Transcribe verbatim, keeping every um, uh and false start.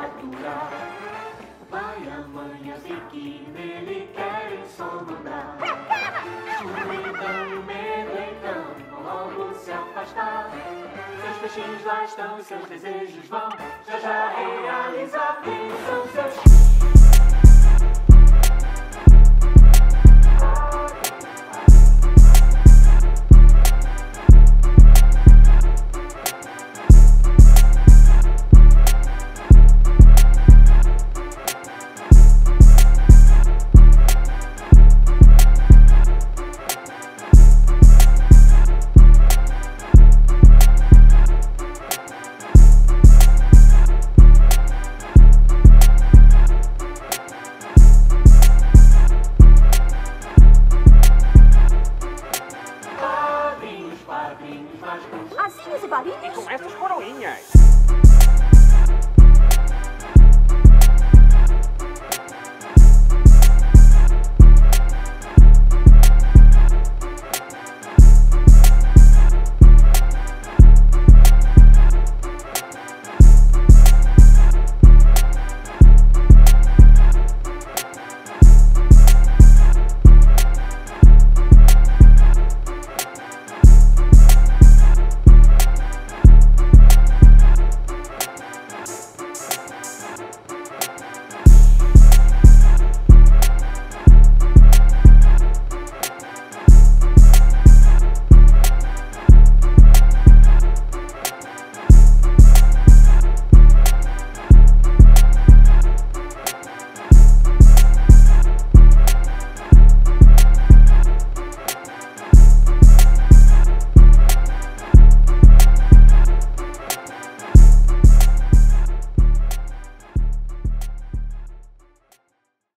aturar. O pai e a mãe, as que nele querem só mandar. O então e o medo então vão logo se afastar. Seus peixinhos lá estão e seus desejos vão já já realizar. Quem são seus... Asinhas e balinhas? E com essas coroinhas.